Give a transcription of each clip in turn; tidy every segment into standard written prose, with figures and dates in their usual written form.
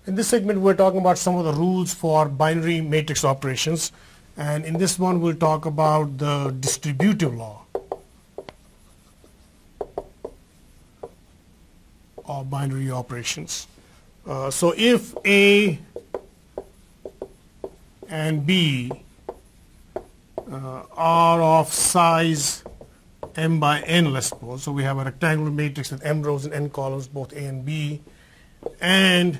In this segment, we're talking about some of the rules for binary matrix operations. And in this one, we'll talk about the distributive law of binary operations. So if A and B are of size m by n, let's suppose. So we have a rectangular matrix with m rows and n columns, both A and B, and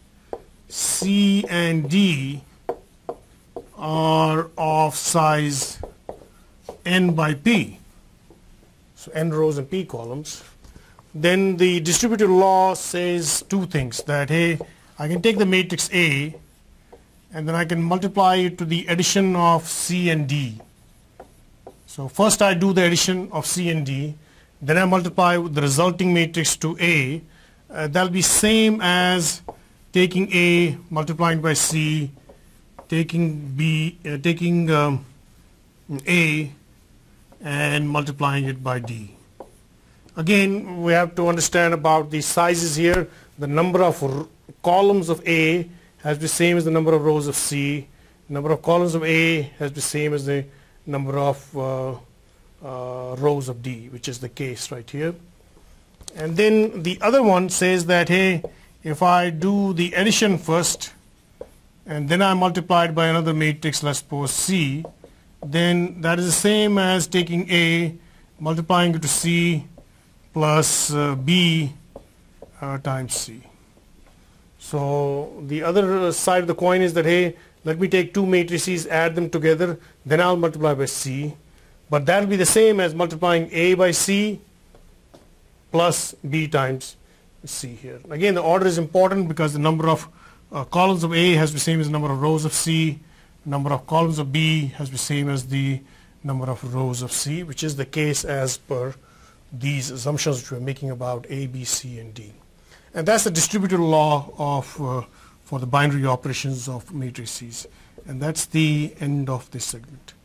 C and D are of size n by p, so n rows and p columns. Then the distributive law says two things, that hey, I can take the matrix A and then I can multiply it to the addition of C and D. So first I do the addition of C and D, then I multiply the resulting matrix to A. That'll be same as taking A, multiplying by C, taking A and multiplying it by D. Again, we have to understand about the sizes here. The number of columns of A has to be same as the number of rows of C. Number of columns of A has to be same as the number of rows of D, which is the case right here. And then the other one says that hey, if I do the addition first and then I multiply it by another matrix, let's suppose C, then that is the same as taking A, multiplying it to C plus B times C. So the other side of the coin is that hey, let me take two matrices, add them together, then I'll multiply by C. But that will be the same as multiplying A by C plus B times C here. Again, the order is important because the number of columns of A has to be same as the number of rows of C. Number of columns of B has to be same as the number of rows of C, which is the case as per these assumptions which we're making about A, B, C, and D. And that's the distributive law of for the binary operations of matrices. And that's the end of this segment.